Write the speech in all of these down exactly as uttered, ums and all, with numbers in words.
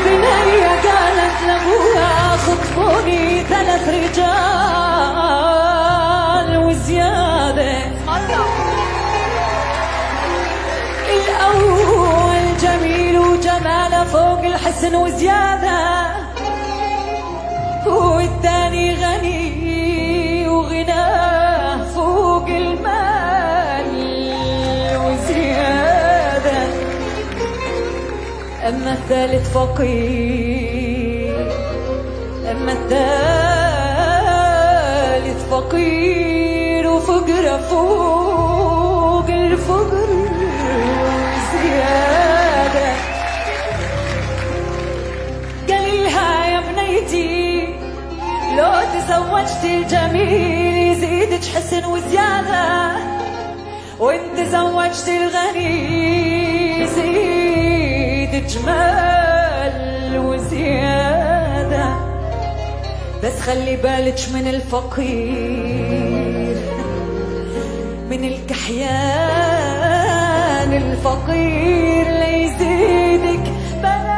وبنية قالت لابوها خطبوني ثلاث رجال وزيادة. الأول جميل وجماله فوق الحسن وزيادة، والثاني غني وغناه فوق المال وزيادة. أما الثالث فقير، أما الثالث فقير وفقره فوق الفقر وزيادة. قاليلها يا بنيتي لو تزوجت الجميل يزيدك حسن وزيادة، وإن تزوجت الغني يزيد جمال وزيادة. بس خلي بالك من الفقير، من الكحيان الفقير ليزيدك بلا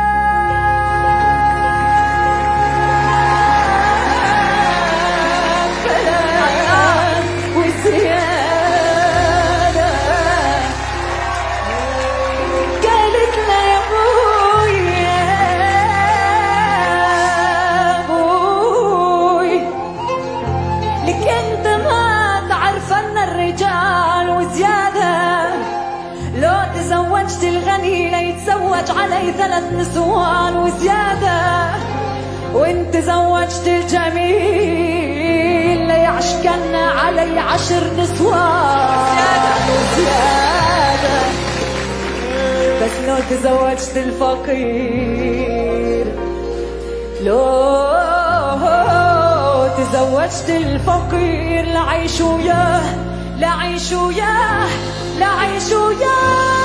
تزوجت الغني ليتزوج علي ثلاث نسوان وزيادة، وإن تزوجت الجميل ليعشقن علي عشر نسوان وزيادة. بس لو تزوجت الفقير، لو تزوجت الفقير لعيش وياه، لعيش وياه، لعيش وياه.